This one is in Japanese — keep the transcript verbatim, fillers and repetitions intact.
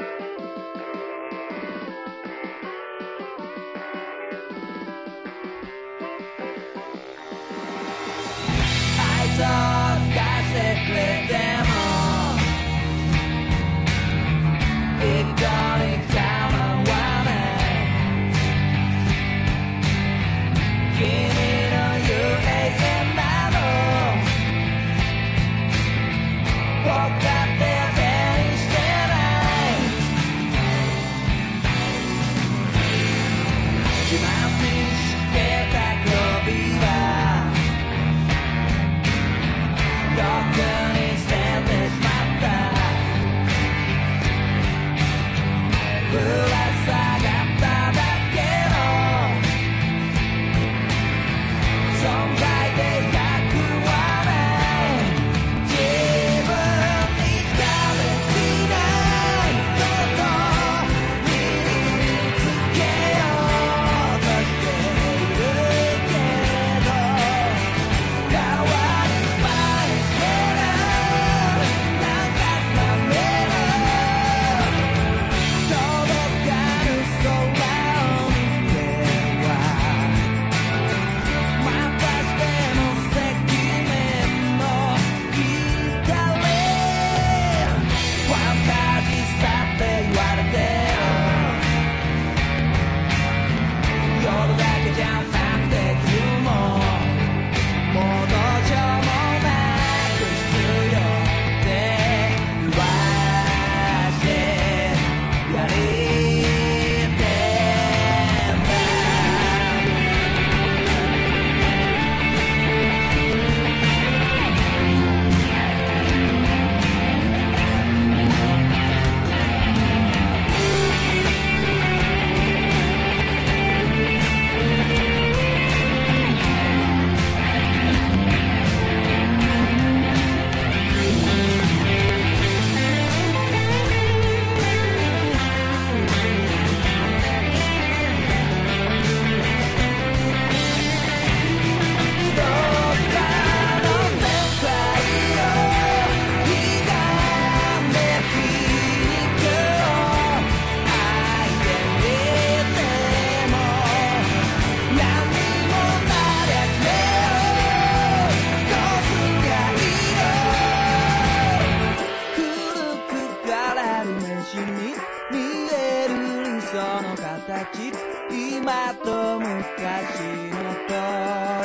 あいつを使わせてくれても一向に構わない君の言う永遠など僕だって手にしてない自慢にしてた首はどこに捨ててしまったぶら下がっただけの存在でいたくはない自分に惹かれていないこと身につけようとしているけど変わる前からなんかつまめる届かぬ空を見てはまたしても赤面の光ファンタジスタって言われてよ夜だけじゃなくて昼ももうどうしようもなく必要って言わしてやりてんだどっかの天才をひがんで皮肉を愛で見ても何にもなりゃねえよどうすりゃいいの古くからる飯に見える理想の形今と昔のと